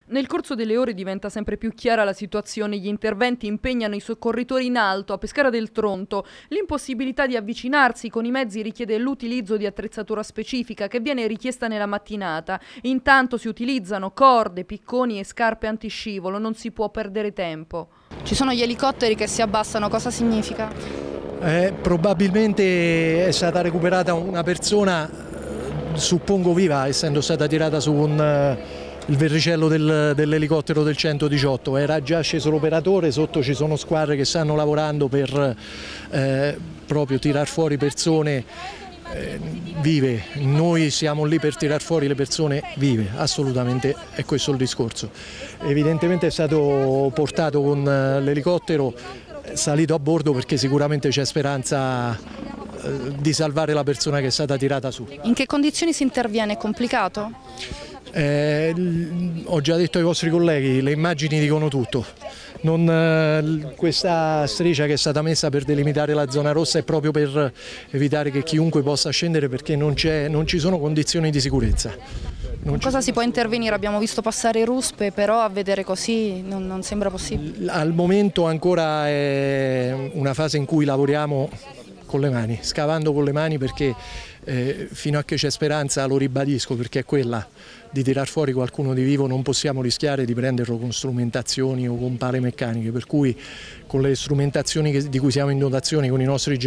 Nel corso delle ore diventa sempre più chiara la situazione. Gli interventi impegnano i soccorritori in alto a Pescara del Tronto. L'impossibilità di avvicinarsi con i mezzi richiede l'utilizzo di attrezzatura specifica che viene richiesta nella mattinata. Intanto si utilizzano corde, picconi e scarpe antiscivolo. Non si può perdere tempo. Ci sono gli elicotteri che si abbassano. Cosa significa? Probabilmente è stata recuperata una persona, suppongo viva, essendo stata tirata su il verricello dell'elicottero del 118. Era già sceso l'operatore, sotto ci sono squadre che stanno lavorando per proprio tirar fuori persone vive. Noi siamo lì per tirar fuori le persone vive, assolutamente è questo il discorso. Evidentemente è stato portato con l'elicottero, salito a bordo perché sicuramente c'è speranza di salvare la persona che è stata tirata su. In che condizioni si interviene? È complicato? Ho già detto ai vostri colleghi, le immagini dicono tutto. Questa striscia che è stata messa per delimitare la zona rossa è proprio per evitare che chiunque possa scendere, perché non ci sono condizioni di sicurezza. Cosa si può intervenire? Abbiamo visto passare ruspe, però a vedere così non sembra possibile. Al momento ancora è una fase in cui lavoriamo con le mani, scavando con le mani, perché fino a che c'è speranza, lo ribadisco, perché è quella di tirar fuori qualcuno di vivo, non possiamo rischiare di prenderlo con strumentazioni o con pale meccaniche, per cui con le strumentazioni di cui siamo in dotazione, con i nostri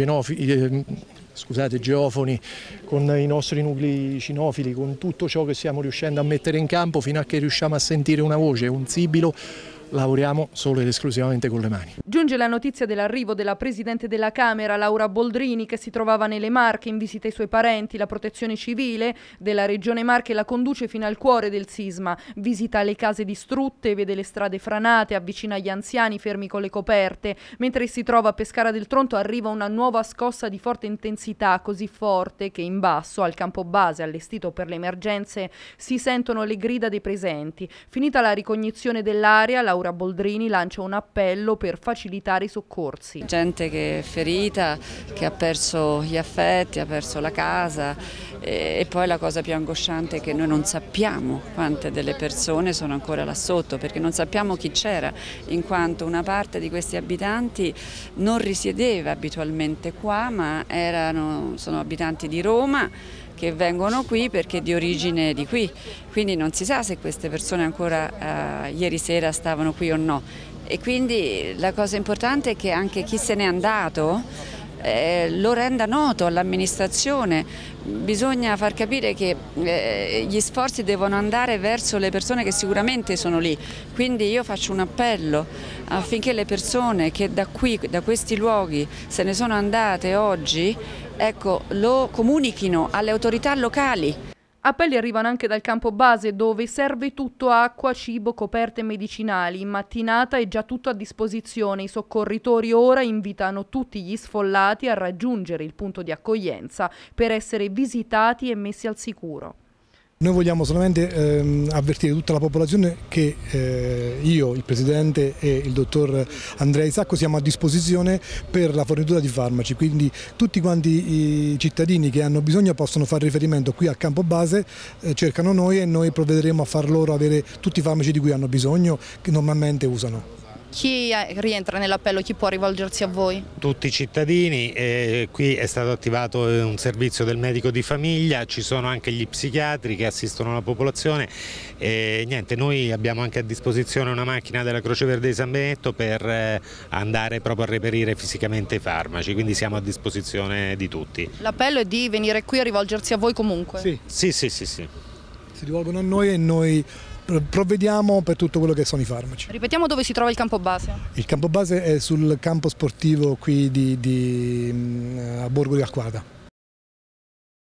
geofoni, con i nostri nuclei cinofili, con tutto ciò che stiamo riuscendo a mettere in campo, fino a che riusciamo a sentire una voce, un sibilo, lavoriamo solo ed esclusivamente con le mani. Giunge la notizia dell'arrivo della Presidente della Camera, Laura Boldrini, che si trovava nelle Marche in visita ai suoi parenti. La Protezione Civile della Regione Marche la conduce fino al cuore del sisma. Visita le case distrutte, vede le strade franate, avvicina gli anziani fermi con le coperte. Mentre si trova a Pescara del Tronto arriva una nuova scossa di forte intensità, così forte che in basso, al campo base allestito per le emergenze, si sentono le grida dei presenti. Finita la ricognizione dell'area, Laura Boldrini lancia un appello per facilitare i soccorsi. Gente che è ferita, che ha perso gli affetti, ha perso la casa, e poi la cosa più angosciante è che noi non sappiamo quante delle persone sono ancora là sotto, perché non sappiamo chi c'era, in quanto una parte di questi abitanti non risiedeva abitualmente qua, ma sono abitanti di Roma, che vengono qui perché di origine di qui, quindi non si sa se queste persone ancora ieri sera stavano qui o no, e quindi la cosa importante è che anche chi se n'è andato lo renda noto all'amministrazione. Bisogna far capire che gli sforzi devono andare verso le persone che sicuramente sono lì, quindi io faccio un appello affinché le persone che da questi luoghi se ne sono andate oggi, ecco, lo comunichino alle autorità locali. Appelli arrivano anche dal campo base, dove serve tutto: acqua, cibo, coperte medicinali. In mattinata è già tutto a disposizione. I soccorritori ora invitano tutti gli sfollati a raggiungere il punto di accoglienza per essere visitati e messi al sicuro. Noi vogliamo solamente avvertire tutta la popolazione che io, il Presidente e il Dottor Andrea Isacco siamo a disposizione per la fornitura di farmaci, quindi tutti quanti i cittadini che hanno bisogno possono fare riferimento qui al campo base, cercano noi e noi provvederemo a far loro avere tutti i farmaci di cui hanno bisogno, che normalmente usano. Chi rientra nell'appello? Chi può rivolgersi a voi? Tutti i cittadini, qui è stato attivato un servizio del medico di famiglia, ci sono anche gli psichiatri che assistono la popolazione e niente, noi abbiamo anche a disposizione una macchina della Croce Verde di San Benedetto per andare proprio a reperire fisicamente i farmaci, quindi siamo a disposizione di tutti. L'appello è di venire qui a rivolgersi a voi comunque? Sì. Sì. Si rivolgono a noi e noi provvediamo per tutto quello che sono i farmaci. Ripetiamo dove si trova il campo base. Il campo base è sul campo sportivo qui a Borgo di Acquata.